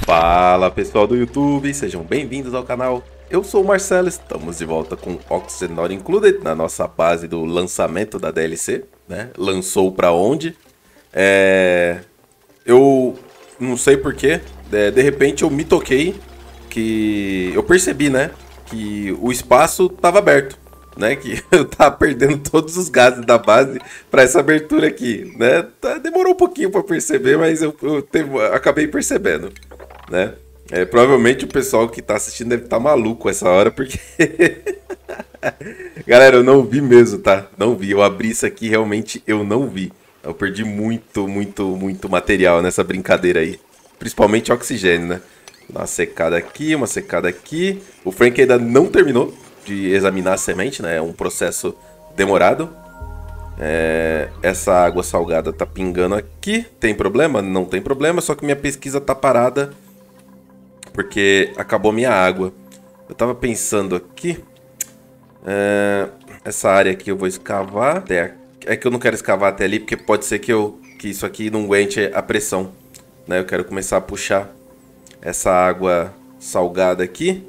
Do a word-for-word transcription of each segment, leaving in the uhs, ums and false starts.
Fala pessoal do YouTube, sejam bem-vindos ao canal. Eu sou o Marcelo, estamos de volta com Oxygen Not Included na nossa base do lançamento da D L C, né? Lançou pra onde? É... Eu não sei porquê, de, de repente eu me toquei que eu percebi, né? Que o espaço estava aberto, né? Que eu tava perdendo todos os gases da base para essa abertura aqui, né? Demorou um pouquinho para perceber, mas eu, eu teve, acabei percebendo. Né? É, provavelmente o pessoal que tá assistindo deve estar tá maluco essa hora, porque... Galera, eu não vi mesmo, tá? Não vi. Eu abri isso aqui, realmente eu não vi. Eu perdi muito, muito, muito material nessa brincadeira aí. Principalmente oxigênio, né? Uma secada aqui, uma secada aqui. O Frank ainda não terminou de examinar a semente, né? É um processo demorado. É... Essa água salgada tá pingando aqui. Tem problema? Não tem problema, só que minha pesquisa tá parada porque acabou minha água. Eu tava pensando aqui. É, essa área aqui eu vou escavar até. É que eu não quero escavar até ali, porque pode ser que, eu, que isso aqui não aguente a pressão. Né? Eu quero começar a puxar essa água salgada aqui.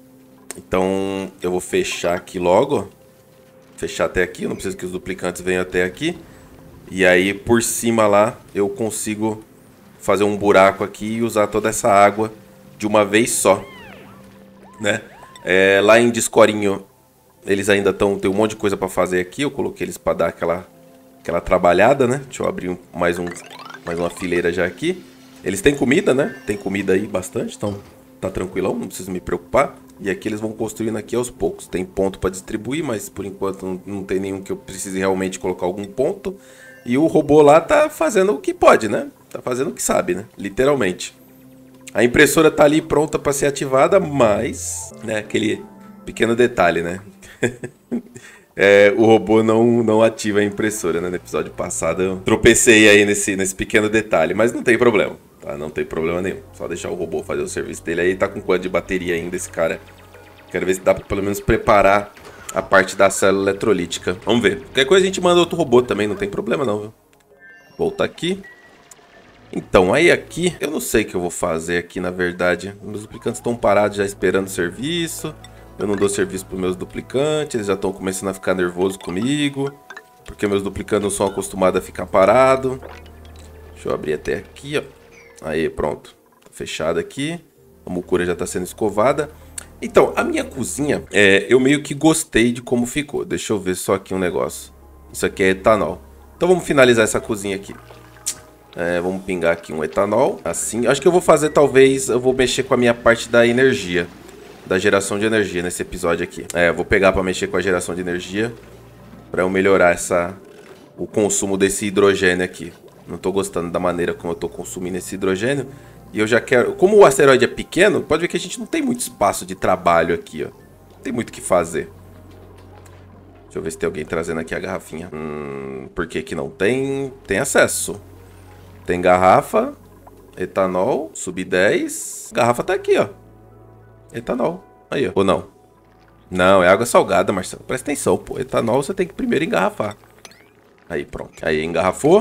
Então eu vou fechar aqui logo. Fechar até aqui. Eu não preciso que os duplicantes venham até aqui. E aí por cima lá eu consigo fazer um buraco aqui e usar toda essa água de uma vez só, né? É, lá em Discorinho eles ainda estão, tem um monte de coisa para fazer aqui. Eu coloquei eles para dar aquela aquela trabalhada, né? Deixa eu abrir um, mais um mais uma fileira já aqui. Eles têm comida, né? Tem comida aí bastante, então tá tranquilão, não preciso me preocupar. E aqui eles vão construindo aqui aos poucos. Tem ponto para distribuir, mas por enquanto não, não tem nenhum que eu precise realmente colocar algum ponto. E o robô lá tá fazendo o que pode, né? Tá fazendo o que sabe, né? Literalmente. A impressora tá ali pronta para ser ativada, mas, né, aquele pequeno detalhe, né? É, o robô não, não ativa a impressora, né? No episódio passado eu tropecei aí nesse, nesse pequeno detalhe, mas não tem problema, tá? Não tem problema nenhum. Só deixar o robô fazer o serviço dele aí. Tá com quanto de bateria ainda esse cara? Quero ver se dá pra pelo menos preparar a parte da célula eletrolítica. Vamos ver. Qualquer coisa a gente manda outro robô também, não tem problema não, viu? Voltar aqui. Então, aí aqui, eu não sei o que eu vou fazer aqui, na verdade. Meus duplicantes estão parados já esperando serviço. Eu não dou serviço para os meus duplicantes, eles já estão começando a ficar nervosos comigo. Porque meus duplicantes não são acostumados a ficar parados. Deixa eu abrir até aqui, ó. Aí, pronto. Tá fechado aqui. A mucura já está sendo escovada. Então, a minha cozinha, é, eu meio que gostei de como ficou. Deixa eu ver só aqui um negócio. Isso aqui é etanol. Então vamos finalizar essa cozinha aqui. É, vamos pingar aqui um etanol, assim. Acho que eu vou fazer, talvez, eu vou mexer com a minha parte da energia. Da geração de energia nesse episódio aqui. É, eu vou pegar para mexer com a geração de energia. Para eu melhorar essa, o consumo desse hidrogênio aqui. Não tô gostando da maneira como eu tô consumindo esse hidrogênio. E eu já quero... Como o asteroide é pequeno, pode ver que a gente não tem muito espaço de trabalho aqui, ó. Não tem muito o que fazer. Deixa eu ver se tem alguém trazendo aqui a garrafinha. Hum, por que que não tem? Tem acesso. Tem garrafa, etanol, sub dez. Garrafa tá aqui, ó. Etanol. Aí, ó. Ou não? Não, é água salgada, Marcelo. Presta atenção, pô. Etanol você tem que primeiro engarrafar. Aí, pronto. Aí, engarrafou.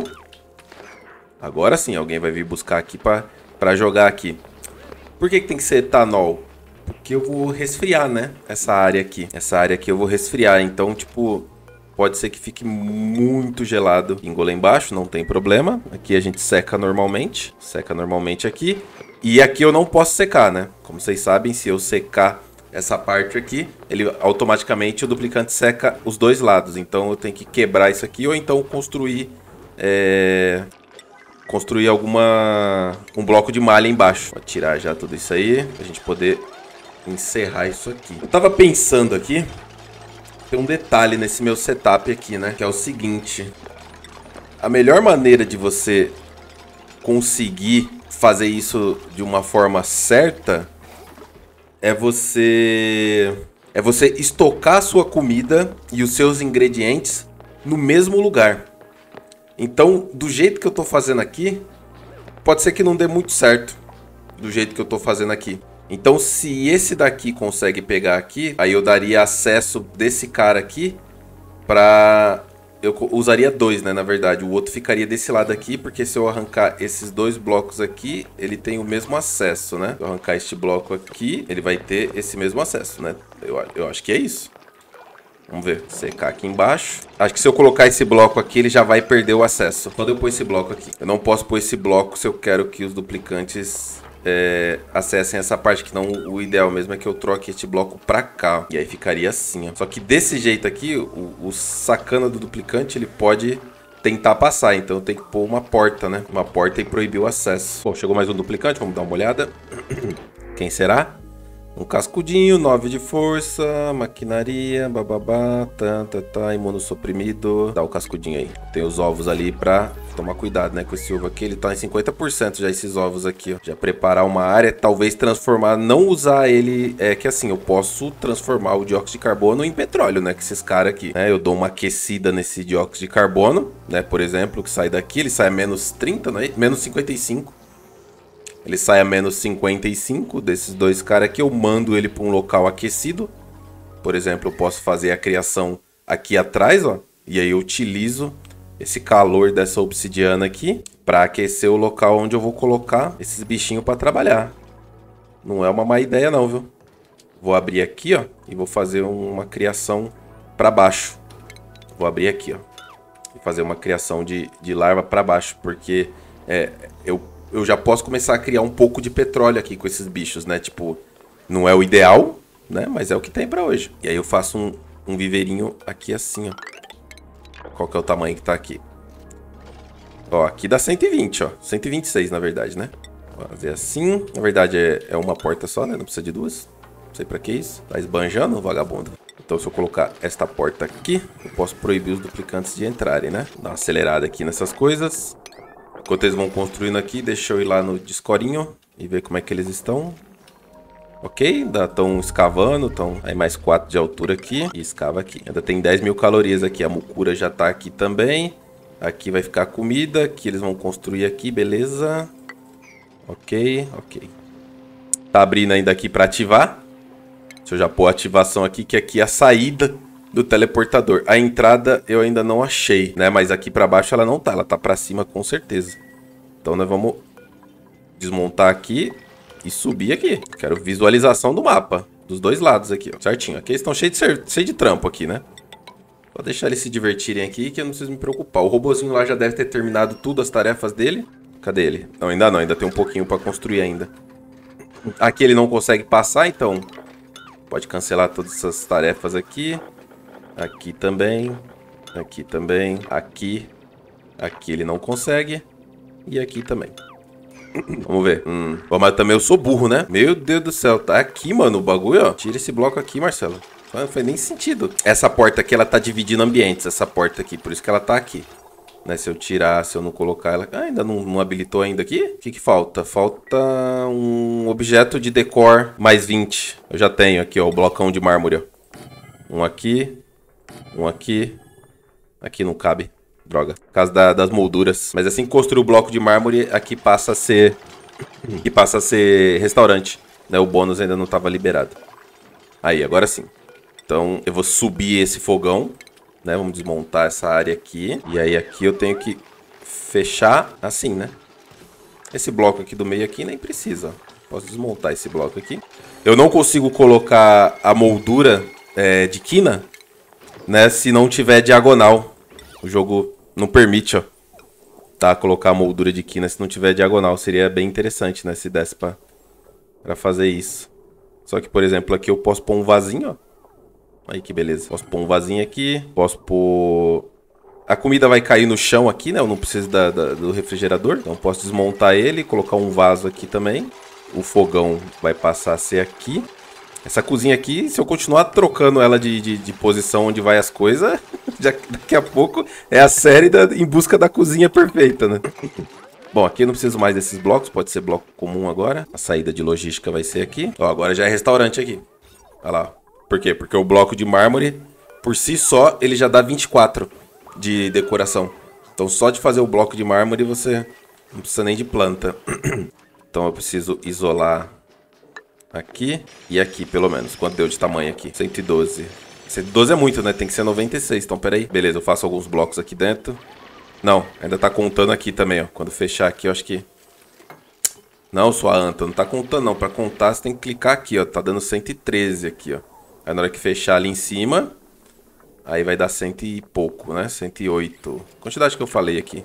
Agora sim, alguém vai vir buscar aqui pra, pra jogar aqui. Por que que tem que ser etanol? Porque eu vou resfriar, né? Essa área aqui. Essa área aqui eu vou resfriar. Então, tipo... Pode ser que fique muito gelado. Engolir embaixo, não tem problema. Aqui a gente seca normalmente. Seca normalmente aqui. E aqui eu não posso secar, né? Como vocês sabem, se eu secar essa parte aqui, ele automaticamente o duplicante seca os dois lados. Então eu tenho que quebrar isso aqui ou então construir... É... Construir alguma... Um bloco de malha embaixo. Vou tirar já tudo isso aí. Pra gente poder encerrar isso aqui. Eu tava pensando aqui... Tem um detalhe nesse meu setup aqui, né? Que é o seguinte. A melhor maneira de você conseguir fazer isso de uma forma certa é você... É você estocar a sua comida e os seus ingredientes no mesmo lugar. Então, do jeito que eu tô fazendo aqui, pode ser que não dê muito certo. Do jeito que eu tô fazendo aqui. Então, se esse daqui consegue pegar aqui, aí eu daria acesso desse cara aqui para eu usaria dois, né, na verdade. O outro ficaria desse lado aqui, porque se eu arrancar esses dois blocos aqui, ele tem o mesmo acesso, né? Se eu arrancar este bloco aqui, ele vai ter esse mesmo acesso, né? Eu, eu acho que é isso. Vamos ver, secar aqui embaixo. Acho que se eu colocar esse bloco aqui, ele já vai perder o acesso. Quando eu pôr esse bloco aqui, eu não posso pôr esse bloco se eu quero que os duplicantes é, acessem essa parte, que não, o ideal mesmo é que eu troque este bloco pra cá. E aí ficaria assim, ó. Só que desse jeito aqui, o, o sacana do duplicante, ele pode tentar passar. Então eu tenho que pôr uma porta, né? Uma porta e proibir o acesso. Bom, chegou mais um duplicante, vamos dar uma olhada. Quem será? Um cascudinho, nove de força, maquinaria, bababá, tá, tá, tá, imunossuprimido. Dá o cascudinho aí. Tem os ovos ali pra tomar cuidado, né, com esse ovo aqui. Ele tá em cinquenta por cento já, esses ovos aqui, ó. Já preparar uma área, talvez transformar, não usar ele, é que assim, eu posso transformar o dióxido de carbono em petróleo, né, com esses caras aqui. Né, eu dou uma aquecida nesse dióxido de carbono, né, por exemplo, que sai daqui, ele sai a menos trinta, né, menos cinquenta e cinco. Ele sai a menos cinquenta e cinco desses dois caras aqui. Eu mando ele para um local aquecido. Por exemplo, eu posso fazer a criação aqui atrás, ó. E aí eu utilizo esse calor dessa obsidiana aqui para aquecer o local onde eu vou colocar esses bichinhos para trabalhar. Não é uma má ideia não, viu? Vou abrir aqui, ó. E vou fazer uma criação para baixo. Vou abrir aqui, ó. E fazer uma criação de, de larva para baixo. Porque é, eu... eu já posso começar a criar um pouco de petróleo aqui com esses bichos, né? Tipo, não é o ideal, né? Mas é o que tem pra hoje. E aí eu faço um, um viveirinho aqui assim, ó. Qual que é o tamanho que tá aqui? Ó, aqui dá cento e vinte, ó. cento e vinte e seis, na verdade, né? Vou fazer assim. Na verdade, é, é uma porta só, né? Não precisa de duas. Não sei pra que isso. Tá esbanjando, vagabundo. Então, se eu colocar esta porta aqui, eu posso proibir os duplicantes de entrarem, né? Dá uma acelerada aqui nessas coisas. Enquanto eles vão construindo aqui, deixa eu ir lá no Discorinho e ver como é que eles estão. Ok, ainda estão escavando, estão aí mais quatro de altura aqui e escava aqui. Ainda tem dez mil calorias aqui, a mucura já tá aqui também. Aqui vai ficar comida, aqui eles vão construir aqui, beleza. Ok, ok. Tá abrindo ainda aqui para ativar. Deixa eu já pôr a ativação aqui, que aqui é a saída do teleportador. A entrada eu ainda não achei, né? Mas aqui pra baixo ela não tá, ela tá pra cima com certeza. Então nós vamos desmontar aqui e subir aqui. Quero visualização do mapa, dos dois lados aqui, ó. Certinho. Aqui eles estão cheios de, cheio de trampo aqui, né? Vou deixar eles se divertirem aqui que eu não preciso me preocupar. O robozinho lá já deve ter terminado tudo, as tarefas dele. Cadê ele? Não, ainda não, ainda tem um pouquinho pra construir ainda. Aqui ele não consegue passar, então pode cancelar todas essas tarefas aqui. Aqui também, aqui também, aqui, aqui ele não consegue e aqui também. Vamos ver. Hum. Bom, mas também eu sou burro, né? Meu Deus do céu, tá aqui, mano, o bagulho, ó. Tira esse bloco aqui, Marcelo. Não faz nem sentido. Essa porta aqui, ela tá dividindo ambientes, essa porta aqui, por isso que ela tá aqui. Né? Se eu tirar, se eu não colocar ela... Ah, ainda não, não habilitou ainda aqui? O que que falta? Falta um objeto de decor mais vinte. Eu já tenho aqui, ó, o blocão de mármore, ó. Um aqui... Um aqui. Aqui não cabe. Droga. Por causa da, das molduras. Mas assim que construir o bloco de mármore, aqui passa a ser... Aqui passa a ser restaurante. Né? O bônus ainda não estava liberado. Aí, agora sim. Então, eu vou subir esse fogão. Né? Vamos desmontar essa área aqui. E aí, aqui eu tenho que fechar assim, né? Esse bloco aqui do meio aqui nem precisa. Posso desmontar esse bloco aqui. Eu não consigo colocar a moldura é, de quina... Né, se não tiver diagonal. O jogo não permite, ó. Tá, colocar a moldura de quina se não tiver diagonal. Seria bem interessante, né, se desse pra, pra fazer isso. Só que, por exemplo, aqui eu posso pôr um vasinho, ó. Aí que beleza. Posso pôr um vasinho aqui. Posso pôr... A comida vai cair no chão aqui, né? Eu não preciso da, da, do refrigerador. Então posso desmontar ele e colocar um vaso aqui também. O fogão vai passar a ser aqui. Essa cozinha aqui, se eu continuar trocando ela de, de, de posição onde vai as coisas, já, daqui a pouco é a série da, em busca da cozinha perfeita, né? Bom, aqui eu não preciso mais desses blocos, pode ser bloco comum agora. A saída de logística vai ser aqui. Ó, agora já é restaurante aqui. Olha lá. Por quê? Porque o bloco de mármore, por si só, ele já dá vinte e quatro de decoração. Então só de fazer o bloco de mármore você não precisa nem de planta. Então eu preciso isolar... Aqui e aqui, pelo menos. Quanto deu de tamanho aqui? cento e doze. cento e doze é muito, né? Tem que ser noventa e seis. Então, peraí. Beleza, eu faço alguns blocos aqui dentro. Não, ainda tá contando aqui também, ó. Quando fechar aqui, eu acho que... Não, sua anta, não tá contando não. Pra contar, você tem que clicar aqui, ó. Tá dando cento e treze aqui, ó. Aí na hora que fechar ali em cima, aí vai dar cento e pouco, né? cento e oito. Quantidade que eu falei aqui.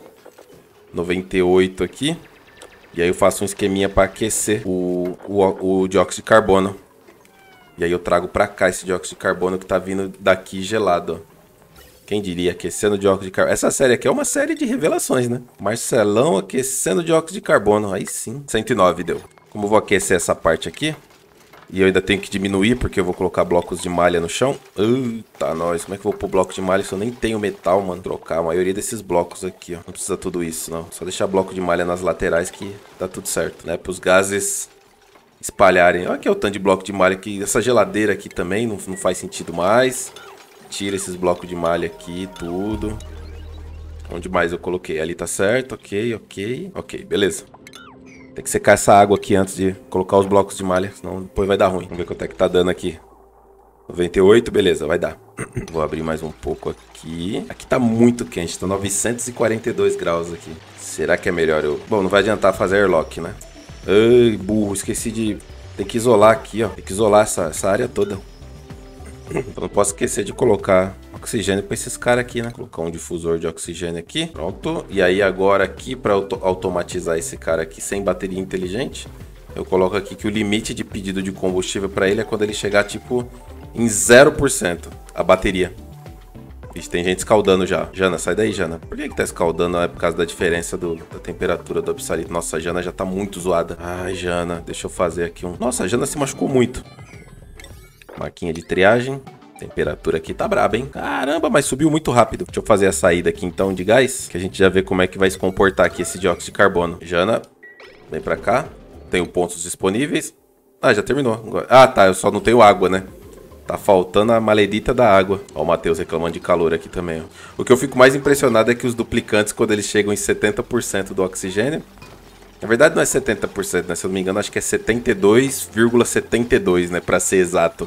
noventa e oito aqui. E aí eu faço um esqueminha pra aquecer o, o, o dióxido de carbono. E aí eu trago pra cá esse dióxido de carbono que tá vindo daqui gelado, ó. Quem diria, aquecendo dióxido de carbono. Essa série aqui é uma série de revelações, né? Marcelão aquecendo dióxido de carbono. Aí sim. cento e nove deu. Como eu vou aquecer essa parte aqui, e eu ainda tenho que diminuir, porque eu vou colocar blocos de malha no chão. Eita, nós. Como é que eu vou pôr bloco de malha se eu nem tenho metal, mano? Trocar a maioria desses blocos aqui, ó. Não precisa tudo isso, não. Só deixar bloco de malha nas laterais que dá tudo certo, né? Para os gases espalharem. Olha aqui o tanto de bloco de malha aqui. Essa geladeira aqui também não, não faz sentido mais. Tira esses blocos de malha aqui, tudo. Onde mais eu coloquei? Ali tá certo, ok, ok. Ok, beleza. Tem que secar essa água aqui antes de colocar os blocos de malha, senão depois vai dar ruim. Vamos ver quanto é que tá dando aqui. noventa e oito, beleza, vai dar. Vou abrir mais um pouco aqui. Aqui tá muito quente, tá novecentos e quarenta e dois graus aqui. Será que é melhor eu... Bom, não vai adiantar fazer airlock, né? Ai, burro, esqueci de... Tem que isolar aqui, ó. Tem que isolar essa, essa área toda. Então não posso esquecer de colocar oxigênio para esses caras aqui, né? Colocar um difusor de oxigênio aqui. Pronto. E aí agora aqui, para auto automatizar esse cara aqui sem bateria inteligente, eu coloco aqui que o limite de pedido de combustível para ele é quando ele chegar, tipo, em zero por cento a bateria. Ixi, tem gente escaldando já. Jana, sai daí, Jana. Por que que tá escaldando? É por causa da diferença do, da temperatura do absalito. Nossa, a Jana já tá muito zoada. Ai, Jana, deixa eu fazer aqui um... Nossa, a Jana se machucou muito. Marquinha de triagem. Temperatura aqui tá braba, hein? Caramba, mas subiu muito rápido. Deixa eu fazer a saída aqui então de gás, que a gente já vê como é que vai se comportar aqui esse dióxido de carbono. Jana, vem pra cá. Tenho pontos disponíveis. Ah, já terminou. Ah, tá, eu só não tenho água, né? Tá faltando a maledita da água. Ó o Matheus reclamando de calor aqui também, ó. O que eu fico mais impressionado é que os duplicantes, quando eles chegam em setenta por cento do oxigênio... Na verdade não é setenta por cento, né? Se eu não me engano, acho que é setenta e dois vírgula setenta e dois, né? Pra ser exato.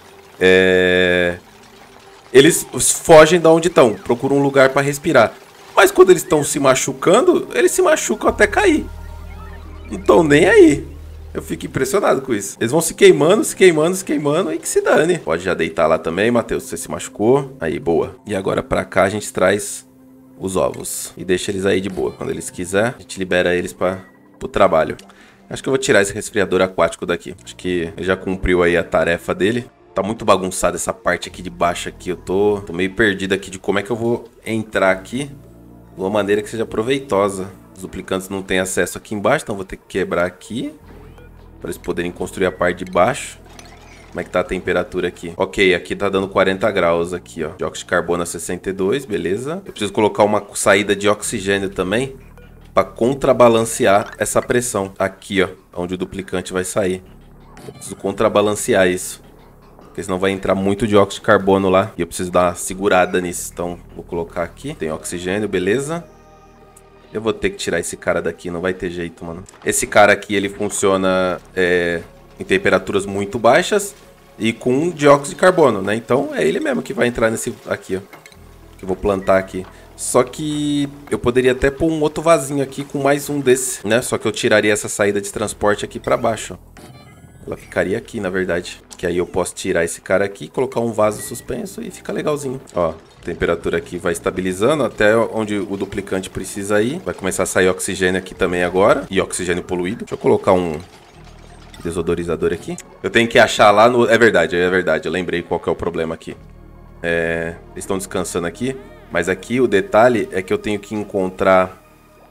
É... Eles fogem de onde estão, procuram um lugar para respirar. Mas quando eles estão se machucando, eles se machucam até cair. Não estão nem aí. Eu fico impressionado com isso. Eles vão se queimando, se queimando, se queimando e que se dane. Pode já deitar lá também, Matheus, você se machucou. Aí, boa. E agora pra cá a gente traz os ovos. E deixa eles aí de boa. Quando eles quiserem, a gente libera eles para o trabalho. Acho que eu vou tirar esse resfriador aquático daqui. Acho que ele já cumpriu aí a tarefa dele. Tá muito bagunçada essa parte aqui de baixo aqui. Eu tô, tô meio perdido aqui de como é que eu vou entrar aqui de uma maneira que seja proveitosa. Os duplicantes não têm acesso aqui embaixo, então vou ter que quebrar aqui para eles poderem construir a parte de baixo. Como é que tá a temperatura aqui? Ok, aqui tá dando quarenta graus aqui, ó. Dióxido de carbono a sessenta e dois, beleza. Eu preciso colocar uma saída de oxigênio também para contrabalancear essa pressão aqui, ó, onde o duplicante vai sair. Eu preciso contrabalancear isso, porque senão vai entrar muito dióxido de carbono lá e eu preciso dar uma segurada nisso. Então, vou colocar aqui. Tem oxigênio, beleza. Eu vou ter que tirar esse cara daqui, não vai ter jeito, mano. Esse cara aqui, ele funciona é, em temperaturas muito baixas e com dióxido de carbono, né? Então, é ele mesmo que vai entrar nesse aqui, ó. Que eu vou plantar aqui. Só que eu poderia até pôr um outro vasinho aqui com mais um desse, né? Só que eu tiraria essa saída de transporte aqui pra baixo, ó. Ela ficaria aqui, na verdade. Que aí eu posso tirar esse cara aqui, colocar um vaso suspenso e fica legalzinho. Ó, a temperatura aqui vai estabilizando até onde o duplicante precisa ir. Vai começar a sair oxigênio aqui também agora. E oxigênio poluído. Deixa eu colocar um desodorizador aqui. Eu tenho que achar lá no... É verdade, é verdade. Eu lembrei qual que é o problema aqui. É... Eles estão descansando aqui. Mas aqui o detalhe é que eu tenho que encontrar...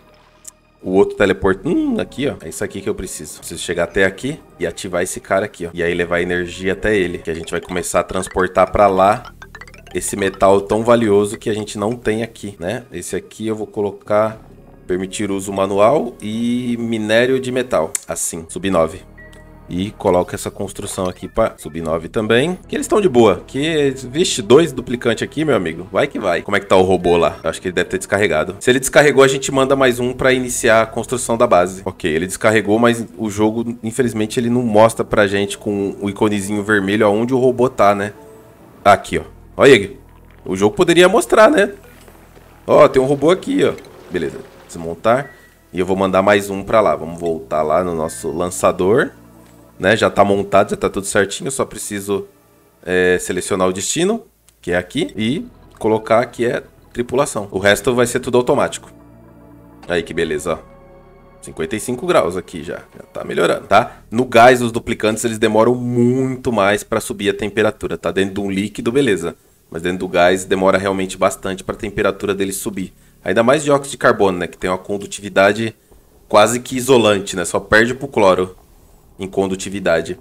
O outro teleporte... Hum, aqui, ó. É isso aqui que eu preciso. Preciso chegar até aqui e ativar esse cara aqui, ó. E aí levar energia até ele. Que a gente vai começar a transportar pra lá esse metal tão valioso que a gente não tem aqui, né? Esse aqui eu vou colocar... Permitir uso manual e minério de metal. Assim, sub nove. E coloco essa construção aqui para sub nove também. Que eles estão de boa. Que, vixe, dois duplicantes aqui, meu amigo. Vai que vai. Como é que tá o robô lá? Eu acho que ele deve ter descarregado. Se ele descarregou, a gente manda mais um para iniciar a construção da base. Ok, ele descarregou, mas o jogo, infelizmente, ele não mostra pra gente com o iconezinho vermelho aonde o robô tá, né? Aqui, ó. Olha aí. O jogo poderia mostrar, né? Ó, tem um robô aqui, ó. Beleza. Desmontar. E eu vou mandar mais um pra lá. Vamos voltar lá no nosso lançador. Né? Já tá montado, já tá tudo certinho. Eu só preciso é, selecionar o destino, que é aqui. E colocar que é tripulação. O resto vai ser tudo automático. Aí que beleza, ó. cinquenta e cinco graus aqui já. Já tá melhorando, tá? No gás, os duplicantes, eles demoram muito mais pra subir a temperatura. Tá dentro de um líquido, beleza. Mas dentro do gás demora realmente bastante para a temperatura dele subir. Ainda mais dióxido de carbono, né? Que tem uma condutividade quase que isolante, né? Só perde pro cloro em condutividade.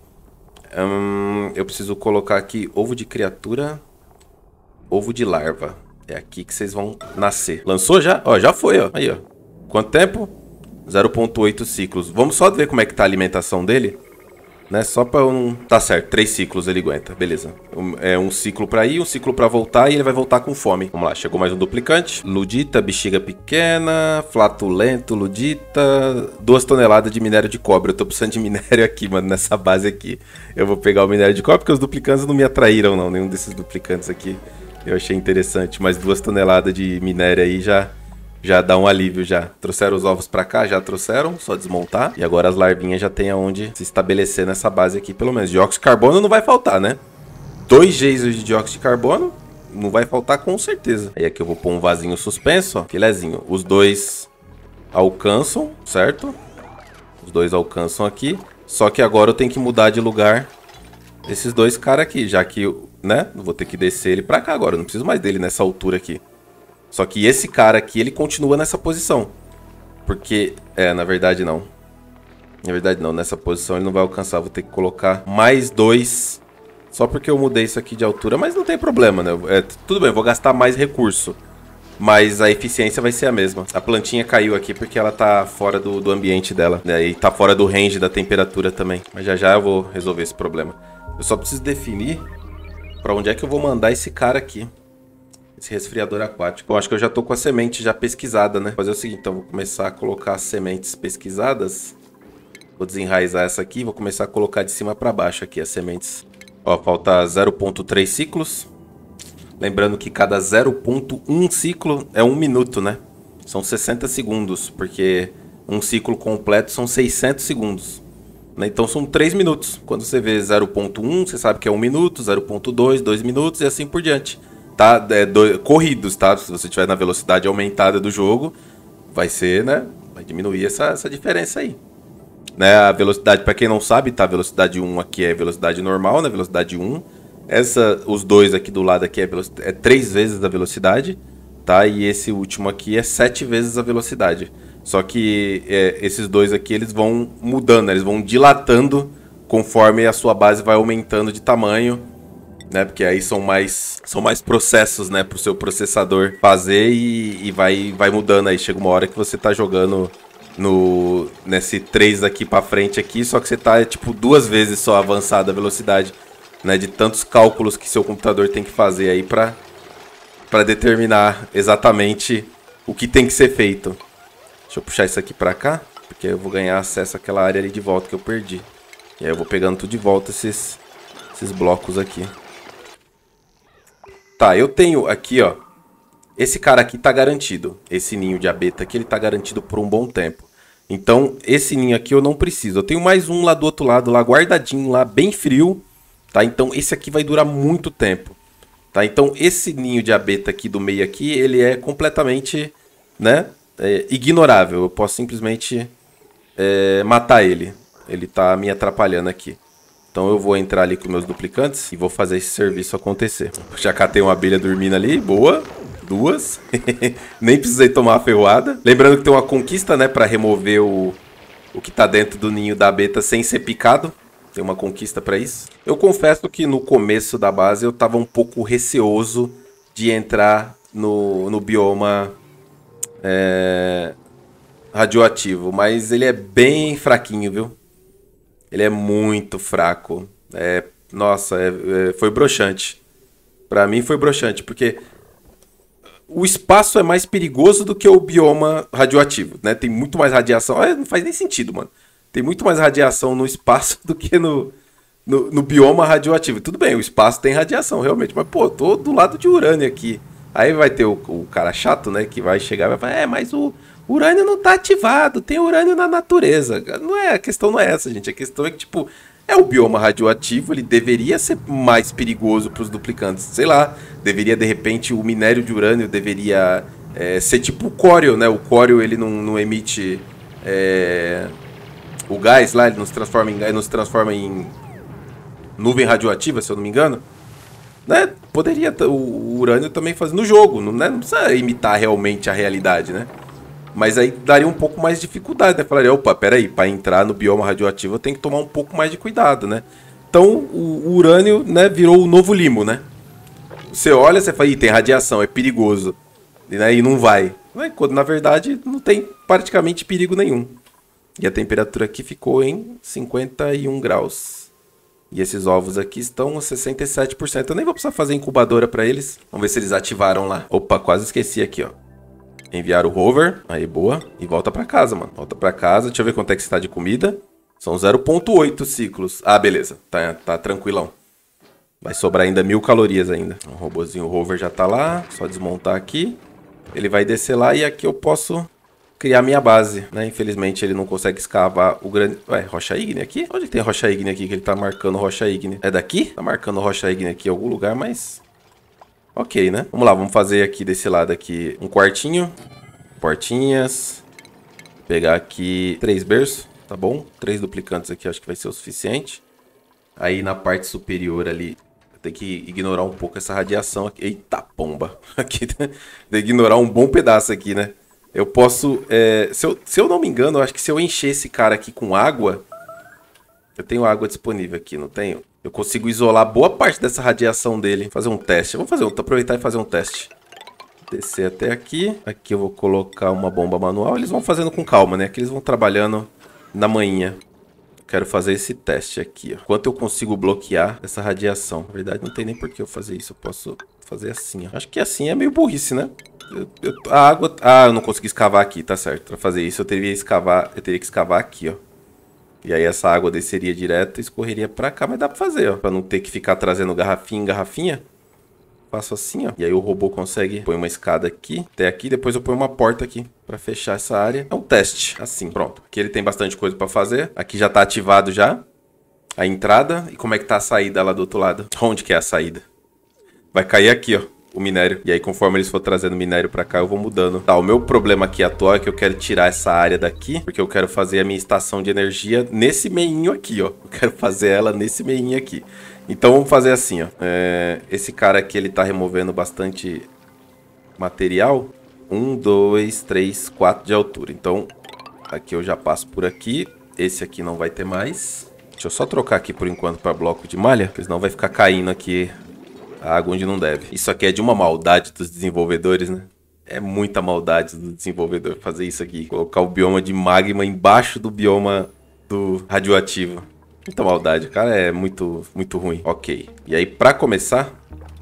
Hum, eu preciso colocar aqui ovo de criatura, ovo de larva. É aqui que vocês vão nascer. Lançou já? Ó, já foi, ó. Aí, ó. Quanto tempo? zero ponto oito ciclos. Vamos só ver como é que tá a alimentação dele. Né? Só pra um... Tá certo, três ciclos ele aguenta, beleza. Um, é um ciclo pra ir, um ciclo pra voltar e ele vai voltar com fome. Vamos lá, chegou mais um duplicante. Ludita, bexiga pequena, flatulento, ludita, duas toneladas de minério de cobre. Eu tô precisando de minério aqui, mano, nessa base aqui. Eu vou pegar o minério de cobre porque os duplicantes não me atraíram, não. Nenhum desses duplicantes aqui eu achei interessante. Mas duas toneladas de minério aí já... Já dá um alívio já. Trouxeram os ovos pra cá, já trouxeram, só desmontar. E agora as larvinhas já tem aonde se estabelecer nessa base aqui, pelo menos. Dióxido de carbono não vai faltar, né? Dois geysers de dióxido de carbono não vai faltar com certeza. Aí aqui eu vou pôr um vasinho suspenso, ó. Filezinho. Os dois alcançam, certo? Os dois alcançam aqui. Só que agora eu tenho que mudar de lugar esses dois caras aqui, já que, né? Eu vou ter que descer ele pra cá agora. Eu não preciso mais dele nessa altura aqui. Só que esse cara aqui, ele continua nessa posição. Porque, é, na verdade não. Na verdade não, nessa posição ele não vai alcançar. Vou ter que colocar mais dois. Só porque eu mudei isso aqui de altura. Mas não tem problema, né? É, tudo bem, eu vou gastar mais recurso. Mas a eficiência vai ser a mesma. A plantinha caiu aqui porque ela tá fora do, do ambiente dela. Né? E tá fora do range da temperatura também. Mas já já eu vou resolver esse problema. Eu só preciso definir pra onde é que eu vou mandar esse cara aqui. Esse resfriador aquático. Bom, acho que eu já tô com a semente já pesquisada, né? Vou fazer o seguinte, então vou começar a colocar as sementes pesquisadas. Vou desenraizar essa aqui, vou começar a colocar de cima para baixo aqui as sementes. Ó, falta zero ponto três ciclos. Lembrando que cada zero ponto um ciclo é um minuto, né? São sessenta segundos, porque um ciclo completo são seiscentos segundos. Né? Então são três minutos. Quando você vê zero ponto um, você sabe que é um minuto, zero ponto dois, dois minutos e assim por diante. Tá, é, do, corridos, tá? Se você estiver na velocidade aumentada do jogo, vai ser, né? Vai diminuir essa, essa diferença aí. Né? A velocidade, para quem não sabe, tá? A velocidade um aqui é velocidade normal, né? Velocidade um. Essa, os dois aqui do lado aqui é, é três vezes a velocidade, tá? E esse último aqui é sete vezes a velocidade. Só que é, esses dois aqui, eles vão mudando, né? Eles vão dilatando conforme a sua base vai aumentando de tamanho. Né, porque aí são mais, são mais processos, né, pro seu processador fazer e, e vai, vai mudando aí. Chega uma hora que você tá jogando no, nesse três daqui pra frente aqui, só que você tá, tipo, duas vezes só avançada a velocidade, né, de tantos cálculos que seu computador tem que fazer aí pra, pra determinar exatamente o que tem que ser feito. Deixa eu puxar isso aqui pra cá, porque eu vou ganhar acesso àquela área ali de volta que eu perdi. E aí eu vou pegando tudo de volta esses, esses blocos aqui. Tá, eu tenho aqui, ó. Esse cara aqui tá garantido. Esse ninho de abeta aqui, ele tá garantido por um bom tempo. Então, esse ninho aqui eu não preciso. Eu tenho mais um lá do outro lado, lá guardadinho, lá bem frio. Tá, então esse aqui vai durar muito tempo. Tá, então esse ninho de abeta aqui do meio aqui, ele é completamente, né, é, ignorável. Eu posso simplesmente é, matar ele. Ele tá me atrapalhando aqui. Então eu vou entrar ali com meus duplicantes e vou fazer esse serviço acontecer. Já catei uma abelha dormindo ali, boa. Duas. Nem precisei tomar a ferroada. Lembrando que tem uma conquista, né, para remover o, o que tá dentro do ninho da abeta sem ser picado. Tem uma conquista para isso. Eu confesso que no começo da base eu tava um pouco receoso de entrar no, no bioma é, radioativo. Mas ele é bem fraquinho, viu? Ele é muito fraco. É, nossa, é, é, foi broxante. Pra mim foi broxante, porque o espaço é mais perigoso do que o bioma radioativo, né? Tem muito mais radiação. É, não faz nem sentido, mano. Tem muito mais radiação no espaço do que no, no, no bioma radioativo. Tudo bem, o espaço tem radiação, realmente. Mas, pô, tô do lado de urânio aqui. Aí vai ter o, o cara chato, né? Que vai chegar e vai falar, é, mas o urânio não tá ativado, tem urânio na natureza. Não é, a questão não é essa, gente. A questão é que, tipo, é o bioma radioativo, ele deveria ser mais perigoso pros duplicantes. Sei lá, deveria, de repente, o minério de urânio deveria é, ser tipo o córeo, né? O córeo, ele não, não emite é, o gás lá, ele nos transforma em, nos transforma em nuvem radioativa, se eu não me engano. Né? Poderia o urânio também fazer no jogo, não, né? Não precisa imitar realmente a realidade, né? Mas aí daria um pouco mais de dificuldade, né? Falaria, opa, peraí, para entrar no bioma radioativo eu tenho que tomar um pouco mais de cuidado, né? Então o, o urânio, né, virou o novo limo, né? Você olha, você fala, ih, tem radiação, é perigoso, né? E não vai. Quando na verdade não tem praticamente perigo nenhum. E a temperatura aqui ficou em cinquenta e um graus. E esses ovos aqui estão a sessenta e sete por cento. Eu nem vou precisar fazer incubadora para eles. Vamos ver se eles ativaram lá. Opa, quase esqueci aqui, ó. Enviar o rover. Aí, boa. E volta para casa, mano. Volta para casa. Deixa eu ver quanto é que está de comida. São zero ponto oito ciclos. Ah, beleza. Tá, tá tranquilão. Vai sobrar ainda mil calorias ainda. O robozinho rover já tá lá. Só desmontar aqui. Ele vai descer lá e aqui eu posso criar minha base, né? Infelizmente ele não consegue escavar o grande... Ué, rocha ígnea aqui? Onde tem rocha ígnea aqui que ele tá marcando rocha ígnea? É daqui? Tá marcando rocha ígnea aqui em algum lugar, mas... Ok, né? Vamos lá, vamos fazer aqui desse lado aqui um quartinho. Portinhas. Pegar aqui três berços, tá bom? Três duplicantes aqui, acho que vai ser o suficiente. Aí na parte superior ali, tem que ignorar um pouco essa radiação aqui. Eita, pomba! Aqui tem que ignorar um bom pedaço aqui, né? Eu posso... É, se, eu, se eu não me engano, eu acho que se eu encher esse cara aqui com água... Eu tenho água disponível aqui, não tenho? Eu consigo isolar boa parte dessa radiação dele. Fazer um teste. Vamos fazer um, aproveitar e fazer um teste. Descer até aqui. Aqui eu vou colocar uma bomba manual. Eles vão fazendo com calma, né? Aqui eles vão trabalhando na manhã. Quero fazer esse teste aqui, ó. Quanto eu consigo bloquear essa radiação? Na verdade, não tem nem por que eu fazer isso. Eu posso fazer assim, ó. Acho que assim é meio burrice, né? Eu, eu, a água... Ah, eu não consegui escavar aqui, tá certo. Pra fazer isso eu teria, escavar, eu teria que escavar aqui, ó. E aí essa água desceria direto e escorreria pra cá. Mas dá pra fazer, ó. Pra não ter que ficar trazendo garrafinha em garrafinha. Faço assim, ó. E aí o robô consegue... Põe uma escada aqui, até aqui. Depois eu ponho uma porta aqui pra fechar essa área. É um teste. Assim, pronto. Aqui ele tem bastante coisa pra fazer. Aqui já tá ativado já a entrada. E como é que tá a saída lá do outro lado? Onde que é a saída? Vai cair aqui, ó. O minério. E aí, conforme eles for trazendo minério pra cá, eu vou mudando. Tá, o meu problema aqui atual é que eu quero tirar essa área daqui, porque eu quero fazer a minha estação de energia nesse meinho aqui, ó. Eu quero fazer ela nesse meinho aqui. Então, vamos fazer assim, ó. É, esse cara aqui, ele tá removendo bastante material. Um, dois, três, quatro de altura. Então, aqui eu já passo por aqui. Esse aqui não vai ter mais. Deixa eu só trocar aqui por enquanto pra bloco de malha, porque senão vai ficar caindo aqui a água onde não deve. Isso aqui é de uma maldade dos desenvolvedores, né? É muita maldade do desenvolvedor fazer isso aqui. Colocar o bioma de magma embaixo do bioma do radioativo. Muita maldade, cara. É muito, muito ruim. Ok. E aí, pra começar,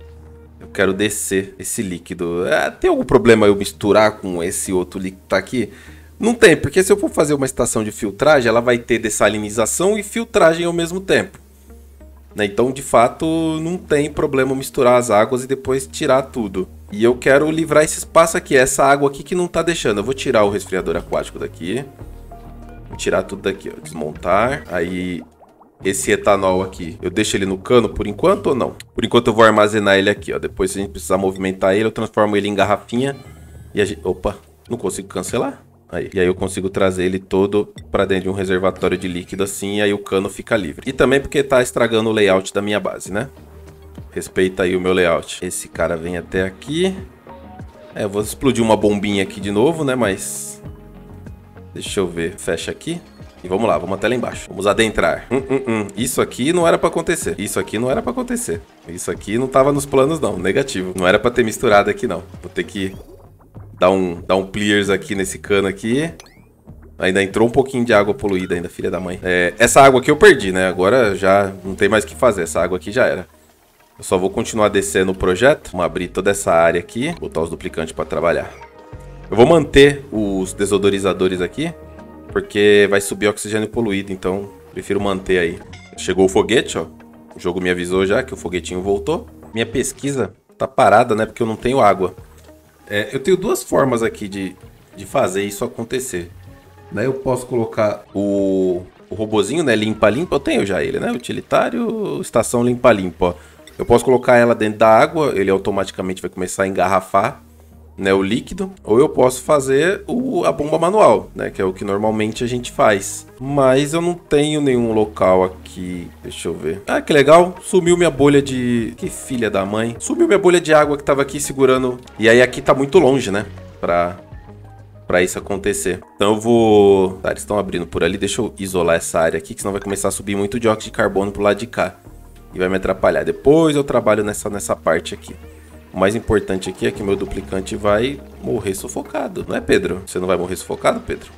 eu quero descer esse líquido. É, tem algum problema eu misturar com esse outro líquido que tá aqui? Não tem, porque se eu for fazer uma estação de filtragem, ela vai ter dessalinização e filtragem ao mesmo tempo. Então, de fato, não tem problema misturar as águas e depois tirar tudo. E eu quero livrar esse espaço aqui, essa água aqui que não tá deixando. Eu vou tirar o resfriador aquático daqui. Vou tirar tudo daqui, ó. Desmontar. Aí, esse etanol aqui, eu deixo ele no cano por enquanto ou não? Por enquanto eu vou armazenar ele aqui, ó. Depois, se a gente precisar movimentar ele, eu transformo ele em garrafinha. E a gente... Opa, não consigo cancelar? Aí. E aí eu consigo trazer ele todo pra dentro de um reservatório de líquido assim, e aí o cano fica livre. E também porque tá estragando o layout da minha base, né? Respeita aí o meu layout. Esse cara vem até aqui. É, eu vou explodir uma bombinha aqui de novo, né? Mas... Deixa eu ver. Fecha aqui. E vamos lá, vamos até lá embaixo. Vamos adentrar. Hum, hum, hum. Isso aqui não era pra acontecer. Isso aqui não era pra acontecer. Isso aqui não tava nos planos, não. Negativo. Não era pra ter misturado aqui, não. Vou ter que... Dá um, dá um clears aqui nesse cano aqui. Ainda entrou um pouquinho de água poluída ainda, filha da mãe. É, essa água aqui eu perdi, né? Agora já não tem mais o que fazer. Essa água aqui já era. Eu só vou continuar descendo o projeto. Vamos abrir toda essa área aqui. Botar os duplicantes para trabalhar. Eu vou manter os desodorizadores aqui, porque vai subir oxigênio poluído. Então, prefiro manter aí. Chegou o foguete, ó. O jogo me avisou já que o foguetinho voltou. Minha pesquisa tá parada, né? Porque eu não tenho água. É, eu tenho duas formas aqui de, de fazer isso acontecer. Né? Eu posso colocar o, o robozinho, né? Limpa-limpa. Eu tenho já ele, né? Utilitário, estação limpa-limpa. Eu posso colocar ela dentro da água. Ele automaticamente vai começar a engarrafar, né, o líquido. Ou eu posso fazer o, a bomba manual, né? Que é o que normalmente a gente faz. Mas eu não tenho nenhum local aqui. Deixa eu ver. Ah, que legal. Sumiu minha bolha de... Que filha da mãe. Sumiu minha bolha de água que tava aqui segurando. E aí aqui tá muito longe, né? Pra... Pra isso acontecer. Então eu vou... Tá, eles estão abrindo por ali. Deixa eu isolar essa área aqui, que senão vai começar a subir muito dióxido de carbono pro lado de cá. E vai me atrapalhar. Depois eu trabalho nessa, nessa parte aqui. O mais importante aqui é que meu duplicante vai morrer sufocado. Não é, Pedro? Você não vai morrer sufocado, Pedro?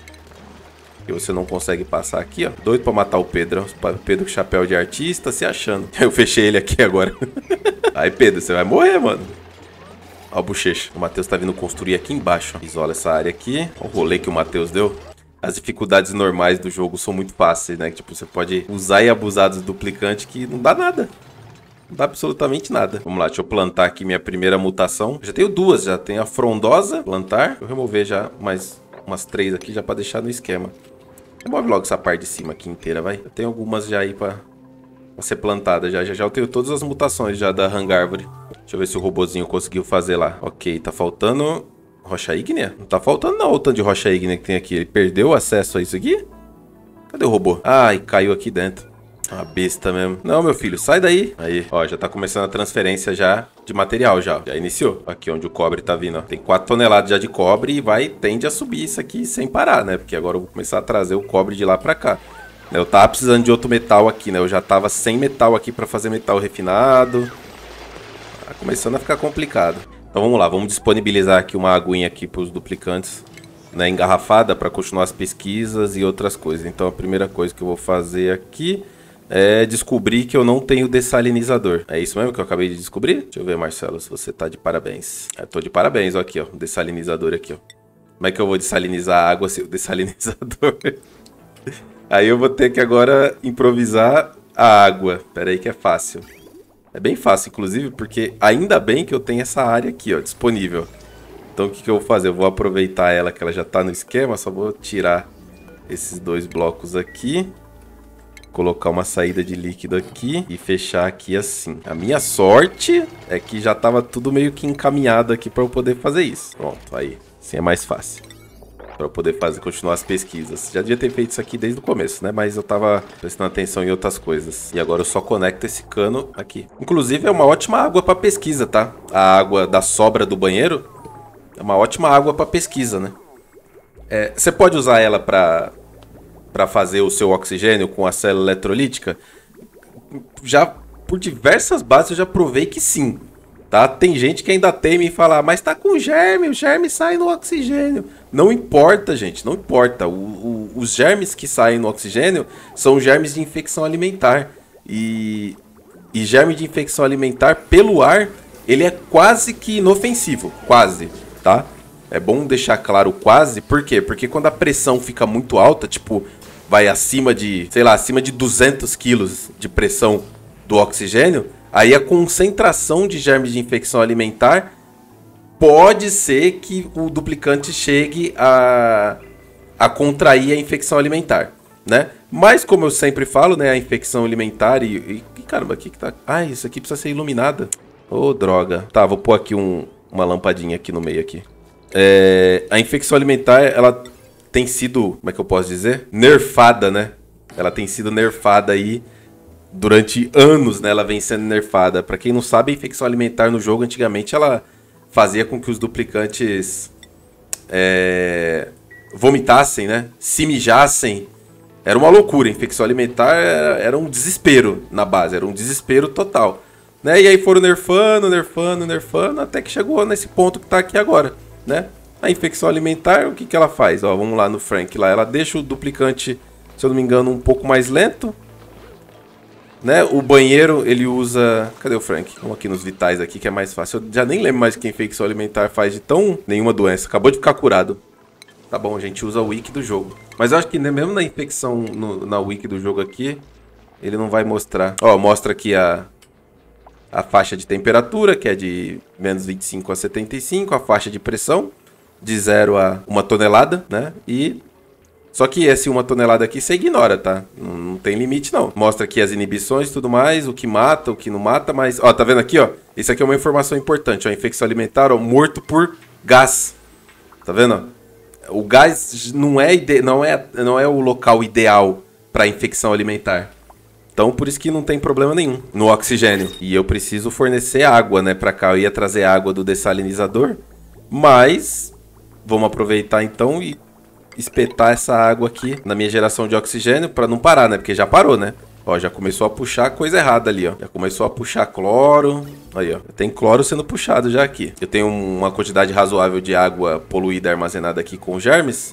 E você não consegue passar aqui, ó. Doido pra matar o Pedro. O Pedro com chapéu de artista se achando. Eu fechei ele aqui agora. Aí, Pedro, você vai morrer, mano. Ó o bochecha. O Matheus tá vindo construir aqui embaixo. Ó. Isola essa área aqui. Ó o rolê que o Matheus deu. As dificuldades normais do jogo são muito fáceis, né? Tipo, você pode usar e abusar dos duplicantes que não dá nada. Não dá absolutamente nada. Vamos lá, deixa eu plantar aqui minha primeira mutação. Eu já tenho duas, já tenho a frondosa, plantar. Vou remover já mais umas três aqui, já pra deixar no esquema. Remove logo essa parte de cima aqui inteira, vai. Eu tenho algumas já aí pra, pra ser plantada já. Já já eu tenho todas as mutações já da Hangárvore. Deixa eu ver se o robozinho conseguiu fazer lá. Ok, tá faltando rocha ígnea? Não tá faltando não o tanto de rocha ígnea que tem aqui. Ele perdeu o acesso a isso aqui? Cadê o robô? Ai, caiu aqui dentro. Uma besta mesmo. Não, meu filho, sai daí. Aí, ó, já tá começando a transferência já de material já. Já iniciou. Aqui onde o cobre tá vindo, ó. Tem quatro toneladas já de cobre e vai, tende a subir isso aqui sem parar, né? Porque agora eu vou começar a trazer o cobre de lá pra cá. Eu tava precisando de outro metal aqui, né? Eu já tava sem metal aqui pra fazer metal refinado. Tá começando a ficar complicado. Então vamos lá, vamos disponibilizar aqui uma aguinha aqui pros duplicantes, né? Engarrafada pra continuar as pesquisas e outras coisas. Então a primeira coisa que eu vou fazer aqui... é descobrir que eu não tenho dessalinizador. É isso mesmo que eu acabei de descobrir? Deixa eu ver, Marcelo, se você tá de parabéns. Eu tô de parabéns, ó, aqui, ó. Dessalinizador aqui, ó. Como é que eu vou dessalinizar a água sem o dessalinizador? Aí eu vou ter que agora improvisar a água. Pera aí que é fácil. É bem fácil, inclusive, porque ainda bem que eu tenho essa área aqui, ó, disponível. Então o que que eu vou fazer? Eu vou aproveitar ela, que ela já tá no esquema, só vou tirar esses dois blocos aqui. Colocar uma saída de líquido aqui e fechar aqui assim. A minha sorte é que já tava tudo meio que encaminhado aqui para eu poder fazer isso. Pronto, aí. Assim é mais fácil. Para eu poder fazer, continuar as pesquisas. Já devia ter feito isso aqui desde o começo, né? Mas eu tava prestando atenção em outras coisas. E agora eu só conecto esse cano aqui. Inclusive é uma ótima água para pesquisa, tá? A água da sobra do banheiro é uma ótima água para pesquisa, né? É, você pode usar ela para... para fazer o seu oxigênio com a célula eletrolítica? Já por diversas bases eu já provei que sim, tá? Tem gente que ainda teme em falar, mas tá com germe, o germe sai no oxigênio. Não importa, gente, não importa. O, o, os germes que saem no oxigênio são germes de infecção alimentar. E, e germe de infecção alimentar pelo ar, ele é quase que inofensivo, quase, tá? É bom deixar claro quase, por quê? Porque quando a pressão fica muito alta, tipo, vai acima de, sei lá, acima de duzentos quilos de pressão do oxigênio, aí a concentração de germes de infecção alimentar pode ser que o duplicante chegue a, a contrair a infecção alimentar, né? Mas, como eu sempre falo, né, a infecção alimentar e... e caramba, aqui que tá... Ah, isso aqui precisa ser iluminada. Ô, oh, droga. Tá, vou pôr aqui um, uma lampadinha aqui no meio aqui. É, a infecção alimentar, ela tem sido, como é que eu posso dizer? Nerfada, né? Ela tem sido nerfada aí durante anos, né? Ela vem sendo nerfada. Pra quem não sabe, a infecção alimentar no jogo, antigamente, ela fazia com que os duplicantes é, vomitassem, né? Se mijassem. Era uma loucura. A infecção alimentar era, era um desespero na base. Era um desespero total. Né? E aí foram nerfando, nerfando, nerfando, até que chegou nesse ponto que tá aqui agora. Né? A infecção alimentar, o que, que ela faz? Ó, vamos lá no Frank lá. Ela deixa o duplicante, se eu não me engano, um pouco mais lento. Né? O banheiro, ele usa... Cadê o Frank? Vamos aqui nos vitais aqui, que é mais fácil. Eu já nem lembro mais o que a infecção alimentar faz de tão... nenhuma doença. Acabou de ficar curado. Tá bom, a gente usa o wiki do jogo. Mas eu acho que mesmo na infecção, no, na wiki do jogo aqui, ele não vai mostrar. Ó, mostra aqui a, a faixa de temperatura, que é de menos vinte e cinco a setenta e cinco, a faixa de pressão, de zero a uma tonelada, né? E só que esse uma tonelada aqui você ignora, tá? Não, não tem limite, não. Mostra aqui as inibições e tudo mais, o que mata, o que não mata, mas... Ó, tá vendo aqui, ó? Isso aqui é uma informação importante, ó. Infecção alimentar, ó, morto por gás. Tá vendo? O gás não é, ide... não é, não é o local ideal para infecção alimentar. Então, por isso que não tem problema nenhum no oxigênio. E eu preciso fornecer água, né, pra cá. Eu ia trazer água do dessalinizador, mas vamos aproveitar então e espetar essa água aqui na minha geração de oxigênio para não parar, né? Porque já parou, né? Ó, já começou a puxar coisa errada ali, ó. Já começou a puxar cloro. Aí, ó. Tem cloro sendo puxado já aqui. Eu tenho uma quantidade razoável de água poluída armazenada aqui com germes.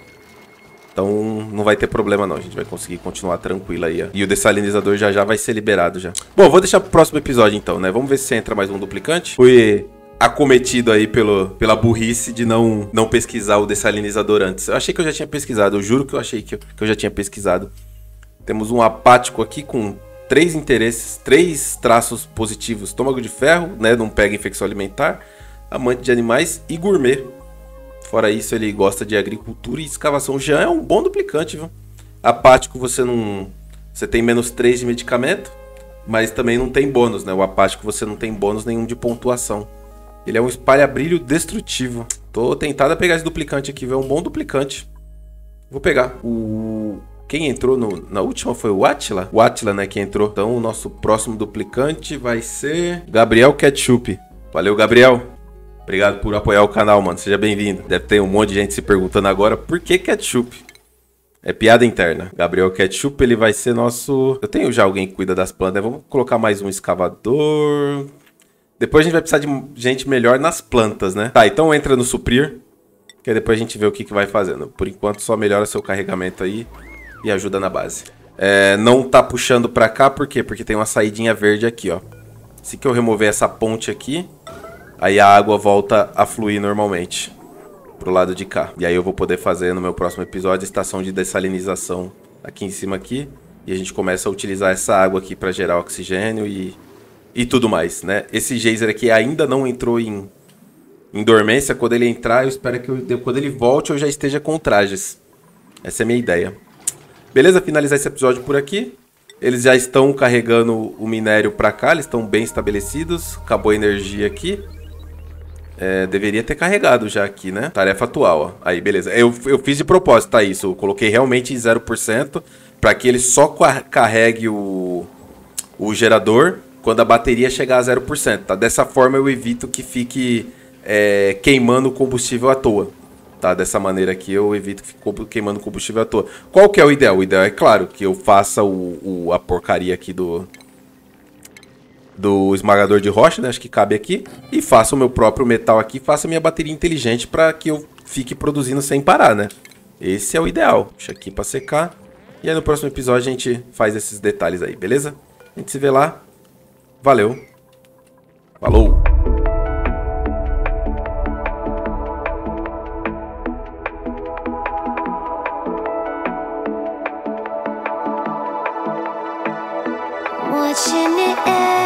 Então não vai ter problema não. A gente vai conseguir continuar tranquilo aí, ó. E o dessalinizador já já vai ser liberado já. Bom, vou deixar pro próximo episódio então, né? Vamos ver se entra mais um duplicante. Fui acometido aí pelo, pela burrice de não, não pesquisar o dessalinizador antes. Eu achei que eu já tinha pesquisado. Eu juro que eu achei que eu, que eu já tinha pesquisado. Temos um apático aqui com três interesses, três traços positivos. Estômago de ferro, né? Não pega infecção alimentar. Amante de animais e gourmet. Fora isso, ele gosta de agricultura e escavação. Já é um bom duplicante, viu? Apático, você não... Você tem menos três de medicamento, mas também não tem bônus, né? O apático, você não tem bônus nenhum de pontuação. Ele é um espalha-brilho destrutivo. Tô tentado a pegar esse duplicante aqui, viu? É um bom duplicante. Vou pegar. O... Quem entrou no... na última foi o Atila? O Atila, né, que entrou. Então, o nosso próximo duplicante vai ser... Gabriel Ketchup. Valeu, Gabriel. Obrigado por apoiar o canal, mano. Seja bem-vindo. Deve ter um monte de gente se perguntando agora por que Ketchup. É piada interna. Gabriel Ketchup, ele vai ser nosso... Eu tenho já alguém que cuida das plantas, né? Vamos colocar mais um escavador. Depois a gente vai precisar de gente melhor nas plantas, né? Tá, então entra no suprir, que aí depois a gente vê o que, que vai fazendo. Por enquanto, só melhora seu carregamento aí e ajuda na base. É, não tá puxando pra cá, por quê? Porque tem uma saidinha verde aqui, ó. Se que eu remover essa ponte aqui, aí a água volta a fluir normalmente pro lado de cá. E aí eu vou poder fazer no meu próximo episódio a estação de dessalinização aqui em cima aqui. E a gente começa a utilizar essa água aqui para gerar oxigênio e, e tudo mais, né? Esse geyser aqui ainda não entrou em, em dormência. Quando ele entrar, eu espero que eu, quando ele volte eu já esteja com trajes. Essa é a minha ideia. Beleza? Finalizar esse episódio por aqui. Eles já estão carregando o minério para cá, eles estão bem estabelecidos. Acabou a energia aqui. É, deveria ter carregado já aqui, né? Tarefa atual, ó. Aí, beleza. Eu, eu fiz de propósito, tá? Isso. Eu coloquei realmente em zero por cento para que ele só carregue o, o gerador quando a bateria chegar a zero por cento, tá? Dessa forma eu evito que fique é, queimando combustível à toa. Tá? Dessa maneira aqui eu evito que fique queimando combustível à toa. Qual que é o ideal? O ideal é, claro, que eu faça o, o, a porcaria aqui do... do esmagador de rocha, né? Acho que cabe aqui. E faço o meu próprio metal aqui. Faço a minha bateria inteligente para que eu fique produzindo sem parar, né? Esse é o ideal. Deixa aqui para secar. E aí no próximo episódio a gente faz esses detalhes aí, beleza? A gente se vê lá. Valeu. Falou. Watching it